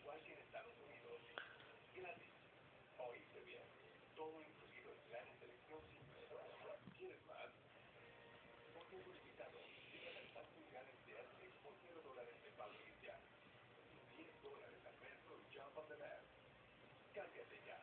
igual que en Estados Unidos. Gratis. Oíste bien. Todo incluido en plan de selección sin miedo. ¿Quieres más? Por tiempo limitado, llegan hasta $1 de Netflix por $0 de pago inicial. $10 al mes con Jump on the Net. Cámbiate ya.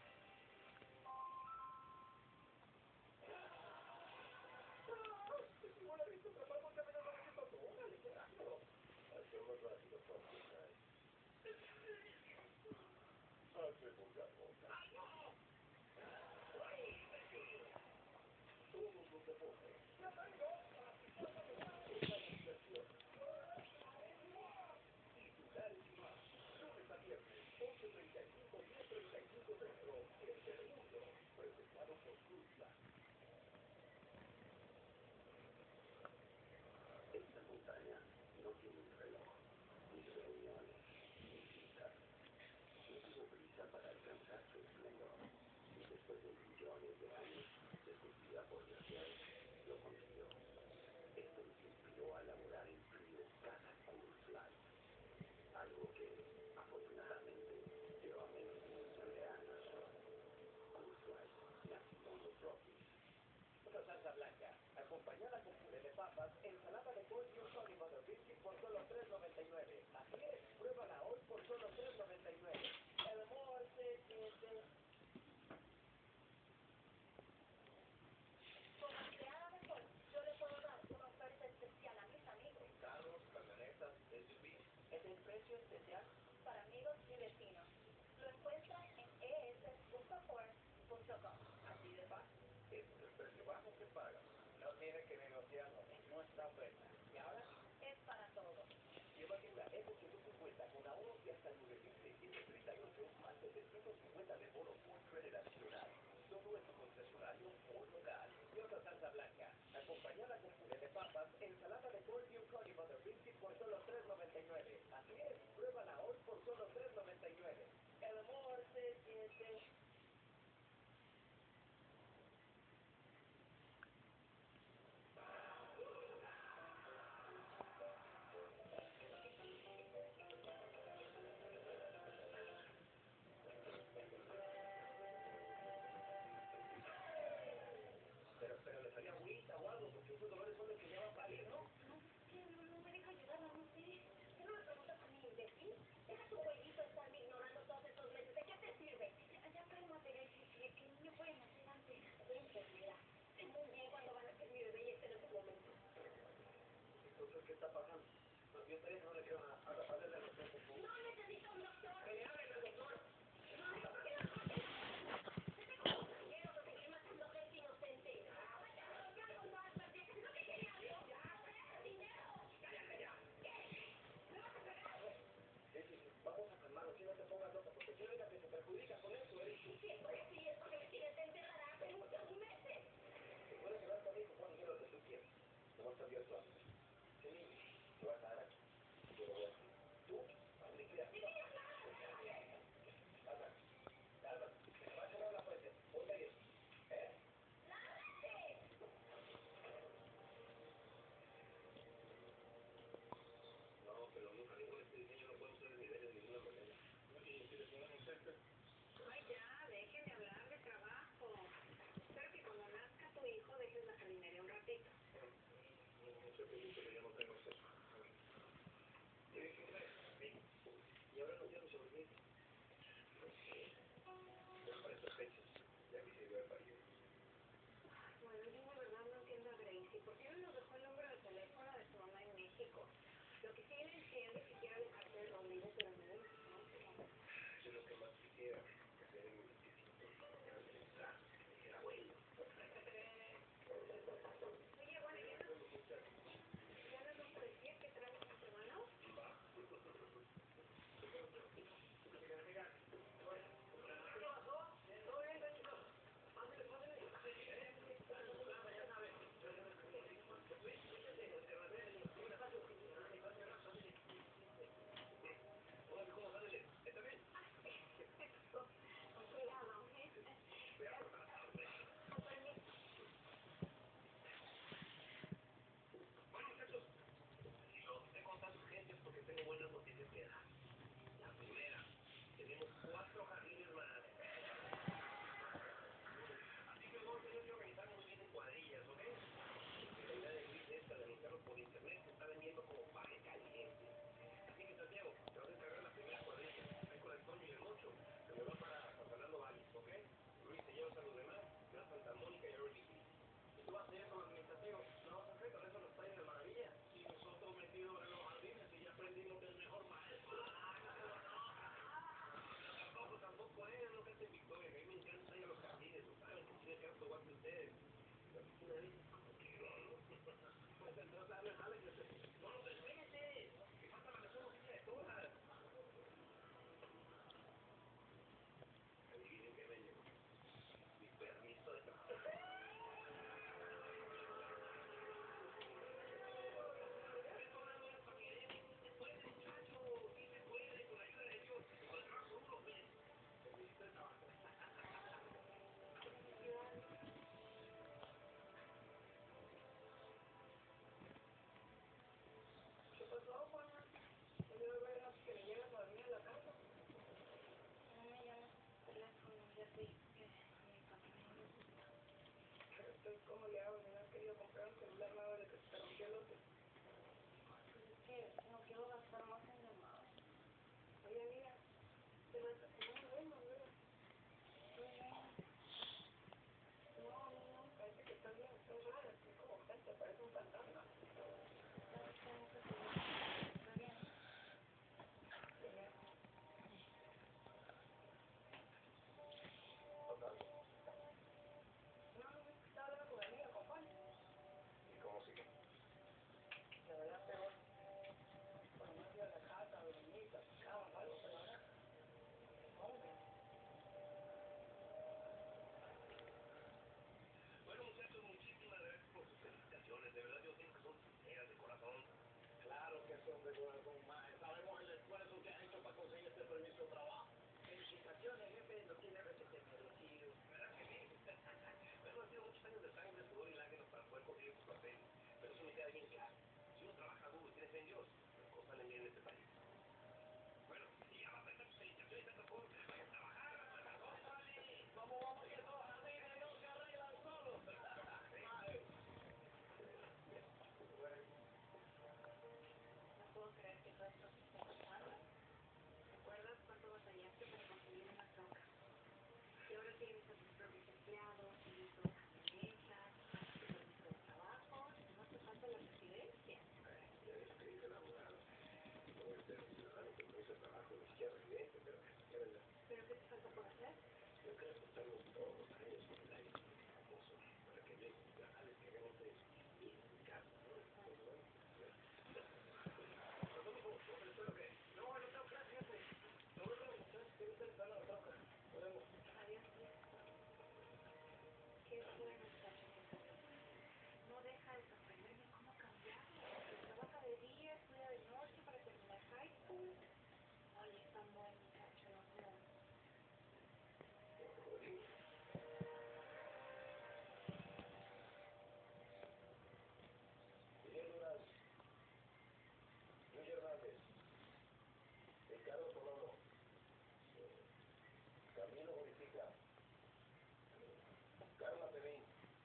Esta montaña no tiene un reloj, ni reuniones, ni citas. No tuvo prisa para alcanzar su esplendor. Y después de millones de años de su vida por nacer, lo consiguió. Esto nos inspiró a elaborar el frío cada Cool Flight. Algo que, afortunadamente, lleva menos de 9 años. Cool Flight, nacido en los Rockies. Otra salsa blanca, acompañada con puré de papas, ensalada de pollo y un honey butter biscuit por solo $3.99. Así es, pruébala hoy por solo $3.99. El amor se siente. Como empleada de Ford, yo le puedo dar una oferta especial a mis amigos. Carros, camionetas, SUVs. Es el precio especial para amigos y vecinos. Lo encuentran en es.ford.com. Así de fácil. Este es el precio bajo que pagas. No tienes que negociarlo, es nuestra oferta. Y ahora, Es para todos. llévate una F-150 con ahorros de hasta $9,638 más $750 de bono Ford Credit adicional. Solo en tu concesionario Ford local. Y otra salsa blanca, acompañada con puré de papas, ensalada de pollo y un honey butter biscuit por solo $3.99. Así es, pruébala hoy por solo $3.99. El amor se siente. Pero le salía agüita o algo, porque esos dolores son los que ya van a parir, ¿no? No me deja ayudarla, no sé. ¿Qué no me preguntas a mí, imbécil? Deja tu jueguito estarme ignorando todos estos meses. ¿De qué te sirve? Ya cálmate, ¿qué niño pueden hacer antes? Estoy enfermera. Sé muy bien cuándo van a ser mi bebé y este no es el momento. Entonces, ¿qué está pasando? Más bien, que no le quiero a hablarle al doctor, por favor. ¡No necesito un doctor! ¡Que le hablen al doctor! ¡No, ¿por qué no? ¡Se te como un tranquero porque le matando gente inocente! ¡Ya con todas partes! ¡No que quería algo! ¡Ya! ¡Dinero! ¡Cállate ya! ¿Qué? ¿Me vas a pegar? Sí, vamos a calmarnos, si no te pongas loca, porque si única que se perjudica con esto eres tú. Si estoy así es porque me tienes encerrada hace muchos meses. Te puedes quedar conmigo cuando yo lo que tú quieras. No vas a cambiar tu ánimo. Sí, te vas a dar aquí. Yo lo voy a hacer. Tú, hazle cuidado. ¡Sí, cálmate! Cálmate, cálmate. Me va a cerrar la puerta. Ponte bien. ¿Eh? ¡Lárgate! No, pero nunca, ningún este diseño no puede usar el nivel de ninguna manera. Oye, si le ponemos cerca. Ay, ya, déjeme hablar de trabajo. Espero que cuando nazca tu hijo dejes la jardinería un ratito. No se preocupe, que ya no tengo acceso. ¿Qué crees? Sí. Y ahora no quiero sobrevivir. No sé. Pero para estas fechas, ya quisiera ver para ir. Bueno, yo de verdad no entiendo a Gracie. ¿Por qué no nos dejó el número de teléfono de su mamá en México? Lo que sí no entiendo es que quiere alejarte de Rodrigo, pero no de nosotros. Yo lo que más quisiera, que sea de mi 25, que me dijera abuelo. Oye, bueno, ¿ya no nos decías que traes a tu hermano? Va. ¿Qué pasó? ¿Todo bien, chicos? Pásale, pásale. Ya sabes. ¿Cómo sale? ¿Está bien? usted. La oficina dice como que no. Pues entonces dale, dale, que se... No, no, pero espérate. Que falta la resolución de todas. Adivinen qué me llegó. Mi permiso de trabajo. ¿Qué pasó, Juana? ¿No debe ver que le llegas a dormir a la casa? No me llamas a tu teléfono, ya te dije que mi papá no lo ocupa. Entonces, ¿cómo le hago? ¿No has querido comprar un celular nuevo de que se te rompió el otro? Pues es que no quiero gastar más en llamadas. Oye, amiga, te vas a tomar bueno, ¿verdad? Estoy bien. No, parece que estás bien, estás rara, así como frente, parece un fantasma. ¿Sabes qué? Nunca te dije que estoy bien. Genial. Otra vez. No, es que estaba hablando con mi amiga, con Juan. ¿Y cómo sigue? La verdad, peor. Por lo menos iba a la casa, a dormir, platicaban o algo, pero ahora, hombre. Bueno, muchachos, muchísimas gracias por sus felicitaciones. De verdad, yo siento que son sinceras de corazón. Claro que son de corazón, más. Sabemos el esfuerzo que ha hecho para conseguir este permiso de trabajo. Felicitaciones, jefe. Lo tiene requete merecido. ¿Verdad que sí? Bueno, han sido muchos años de sangre, sudor y lágrimas para poder conseguir estos papeles. Pero eso me queda bien claro. Si uno trabaja duro y tiene fe en Dios, las cosas salen bien en este país. Bueno, y ya basta de tantas felicitaciones, tantas cosas. Vaya a trabajar, ¡vale! Vamos, que todos arriba y no se arreglan solos. Ay. No puedo creer que todo esto te esté pasando. ¿Recuerdas cuánto batallaste para conseguir una troca? Y ahora tienes a tus propios empleados, tienes dos camionetas, tu permiso de trabajo, y no te falta la residencia. Ya ves lo que dice el abogado. No voy a ser ciudadano con permiso de trabajo, ni siquiera residente, pero ya vendrá. ¿Pero qué te falta por hacer? Yo creo que estamos todos los años con el aire famoso para que México canales que hagamos de ir en mi casa, ¿no? Pues bueno, ya. Pero espero que... No, no tengo clase, jefe. No, muchachos, que ahorita les dan la troca. Nos vemos. Adiós, Luis. Qué bueno está haciendo eso. No deja de sorprenderme cómo ha cambiado. Trabaja de día, estudia de noche para terminar high school. Oye, es tan buen muchacho, no como... Rodrigo, Miguel Durán, Luis Hernández, Ricardo Solano, Camilo Bonifica, Carla Perín.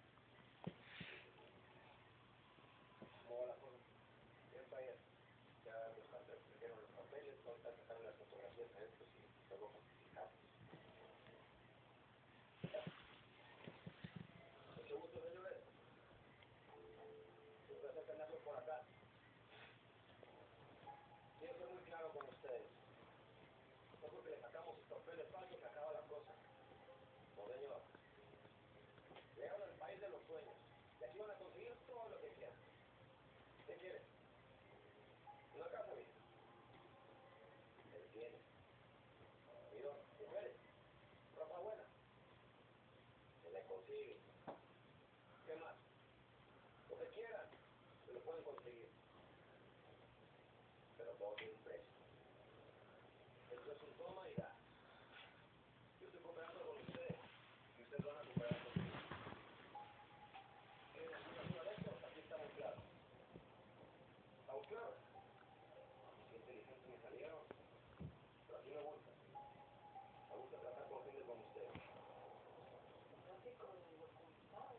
¿Cómo va la cosa? Bien, vaya. Ya nos trajeron los papeles, vamos a sacar las fotografías a estos y luego justificados. Mucho gusto, señores. Un placer tenerlos por acá. Quiero ser muy claro con ustedes. No porque le sacamos sus papeles falsos se acaba la cosa. No, señor. Llegaron al país de los sueños. Y aquí van a conseguir todo lo que quieran. ¿Qué quieren? Una casa bien. Se tiene. Marido, mujeres. Ropa buena. Se le consigue. ¿Qué más? Lo que quieran. Se lo pueden conseguir. Pero todo tiene un precio. Esto es un toma y da. Yo estoy cooperando con ustedes. Y ustedes van a cooperar conmigo. ¿Quieren alguna de estos? Aquí estamos claros. ¿Estamos claros? Qué inteligentes me salieron. Pero así me gusta. Me gusta tratar con gente como ustedes. Lógico, documentado.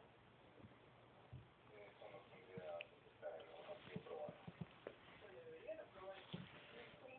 Eso no tendría que estar en un archivo probado. Oye, deberían aprobar.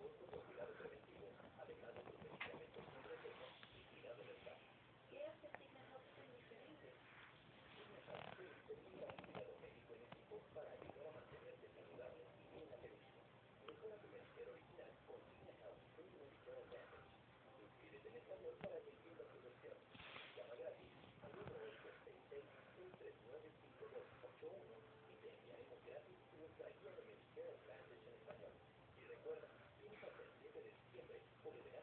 costo por cuidado preventivo, además de sus medicamentos sin receta y cuidado dental. ¿Qué hace Signa Health tan diferente? Signa Health te brinda un cuidado médico en equipo para ayudar a mantenerte saludable y bien atendido. Mejora tu Medicare original con Signa Health Free Medicare Advantage. Suscríbete en español para que entiendas tus opciones. Llama gratis al 1-866-639-5281 y te enviaremos gratis nuestra guía de Medicare Advantage en español. Y recuerda, tienes hasta el 7 de diciembre o deberás